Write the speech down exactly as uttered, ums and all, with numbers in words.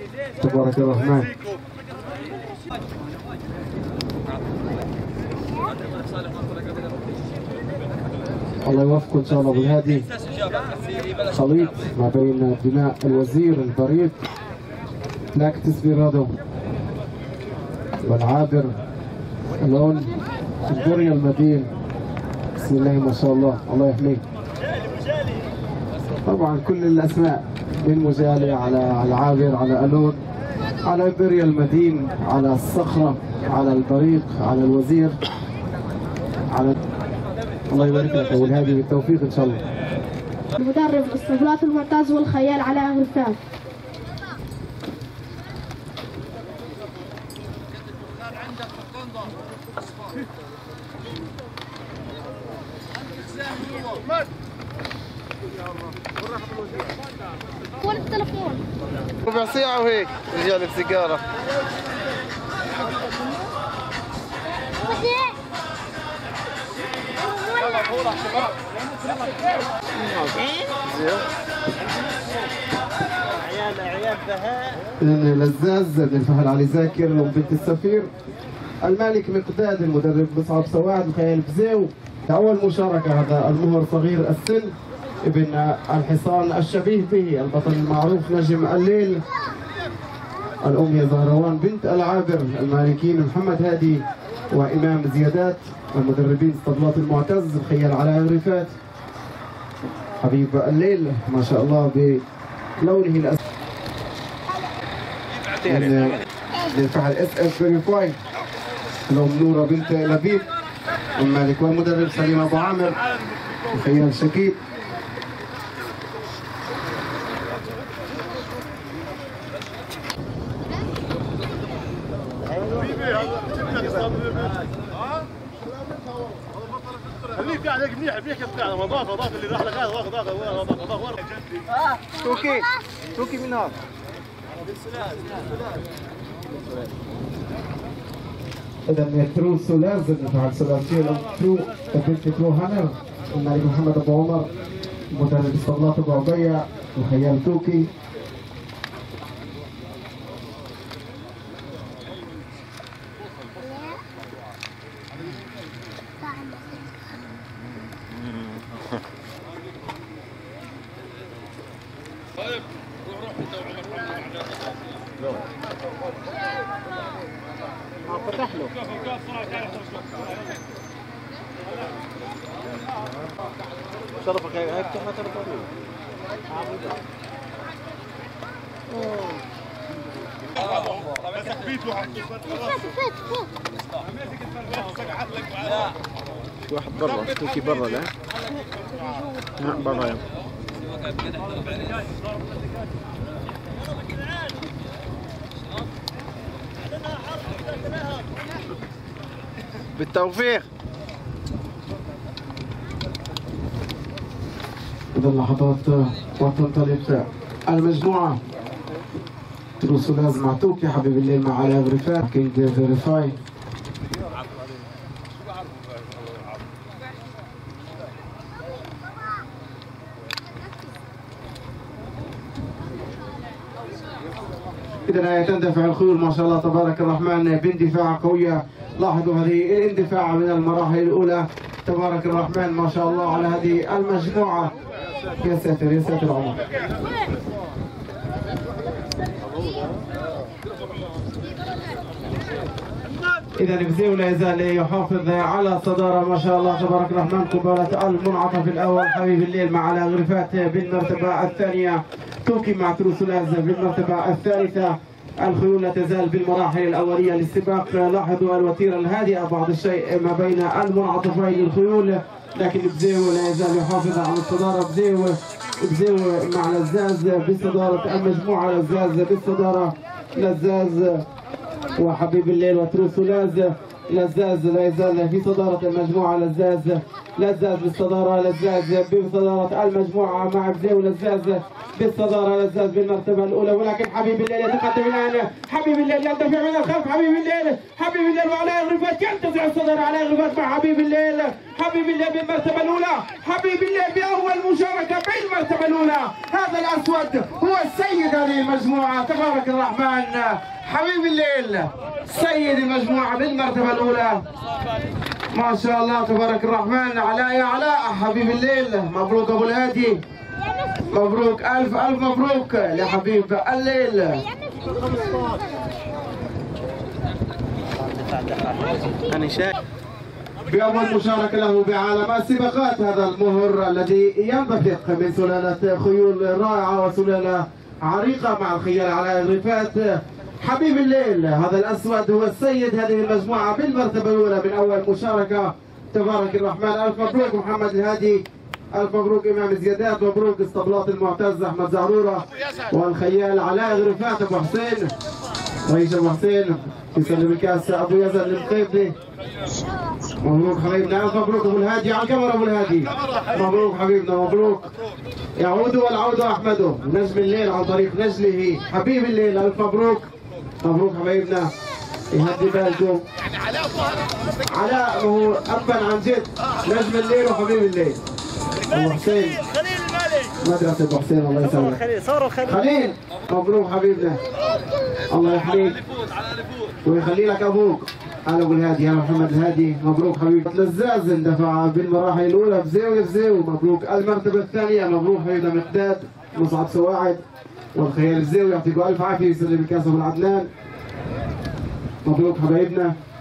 تبارك الرحمن. الله يوفقه ان شاء الله بالهادي. خليط ما بين بناء الوزير البريد لاك تسبيرادو والعابر لون القرية المدين. بسم الله ما شاء الله، الله يحميه. طبعا كل الاسماء من مجالي على العابر على الون على بريا المدين على الصخرة على البريق على الوزير على الله يبارك لك ابو الهادي بالتوفيق ان شاء الله. المدرب الاسطبلات المعتز والخيال على غرفان. وين التلفون؟ ربع ساعة وهيك رجال السيجارة. عيال عيال بهاء. لزاز بن الفهد علي زاكر وبنت السفير المالك مقداد المدرب مصعب سواد الخيال بزيو. أول مشاركة هذا المهر صغير السن ابن الحصان الشبيه به البطل المعروف نجم الليل. الأم زهروان بنت العابر المالكين محمد هادي وإمام زيادات. المدربين اسطبلات المعتز الخيال على رفات حبيب الليل ما شاء الله بلونه الأسود للفعل اس اس فيريفاي. الأم نورة بنت لبيب المالك والمدرب سليم أبو عامر الخيال شكيب. خليك قاعد هيك منيح منيح كيف قاعد نظافه نظافه اللي راح لك هذا واخذ واخذ واخذ توكي توكي من هذا. إذا ترو سولاز نفعل سولازية ترو بنت ترو هانر الملك محمد أبو عمر مدرب اسطبلات أبو عبية الخيال توكي. فتح له شرفك هيك ما ترضى في واحد برا توكي برا لا لا برا بالتوفيق. إذا اللحظات وتنطلق المجموعة ترو سولاز مع توكي حبيب الليل مع علاء رفاق كينج فيريفاي. إذا تندفع الخيول ما شاء الله تبارك الرحمن باندفاع قوية. لاحظوا هذه الاندفاع من المراحل الأولى تبارك الرحمن ما شاء الله على هذه المجموعة. يا ساتر يا ساتر عمر. إذا بزيو لا يزال يحافظ على الصدارة ما شاء الله تبارك الرحمن. قبالة المنعطف الأول حبيب الليل مع على غرفات بالمرتبة الثانية. توكي مع ترو سولاز بالمرتبة الثالثة. الخيول لا تزال بالمراحل الأولية للسباق. لاحظوا الوتيرة الهادئة بعض الشيء ما بين المنعطفين للخيول، لكن بزيو لا يزال يحافظ على الصدارة. بزيو بزيو مع لزاز بصدارة المجموعة. لزاز بالصدارة. لزاز وحبيب الليل وترو سولاز. لزاز لا يزال في صدارة المجموعة. لزاز لزاز بالصدارة. لزاز بصدارة المجموعة مع بزيو. لزاز بالصدارة. لزاز بالمرتبة الأولى، ولكن حبيب الليل يتقدم الآن. حبيب الليل يندفع من الخلف. حبيب الليل حبيب الليل وعلى غرفات ينتزع الصدارة على غرفات مع حبيب الليل. حبيب الليل بالمرتبة الأولى. حبيب الليل بأول مشاركة بالمرتبة الأولى. هذا الأسود هو السيد هذه هذه المجموعة تبارك الرحمن حبيب الليل سيد المجموعة بالمرتبة الأولى ما شاء الله تبارك الرحمن. علاء يا علاء حبيب الليل، مبروك أبو الهادي، مبروك ألف ألف مبروك لحبيب الليل. أنا شايف بأول مشاركة له بعالم السباقات هذا المهر الذي ينبثق من سلالة خيول رائعة وسلالة عريقة مع الخيال على الرفات. حبيب الليل هذا الأسود هو السيد هذه المجموعة بالمرتبة الأولى من أول مشاركة تبارك الرحمن. ألف مبروك محمد الهادي، ألف مبروك إمام زيادات، مبروك اسطبلات المعتز أحمد زعرورة والخيال علاء غرفات أبو حسين. رئيس أبو حسين يسلم الكاس أبو يزن المقيبي. مبروك حبيبنا، ألف مبروك أبو الهادي على الكاميرا أبو الهادي. مبروك حبيبنا مبروك. يعود والعود أحمد نجم الليل عن طريق نجله حبيب الليل. ألف مبروك مبروك حبايبنا. يهدي بالكم علاء هو أبا عن جد نجم الليل وحبيب الليل. أبو حسين مدرسة أبو حسين الله يسلمك. خليل صوروا خليل. خليل مبروك حبيبنا الله يحميك ويخلي لك أبوك. على أبو الهادي على محمد الهادي مبروك حبيبي. لزاز اندفع بالمراحل الأولى بزيو بزيو مبروك. المرتبة الثانية مبروك حبيبنا مقداد مصعد سواعد والخيال الزيو يعطيكم ألف عافية. يسلم الكاس أبو العدنان مبروك حبايبنا.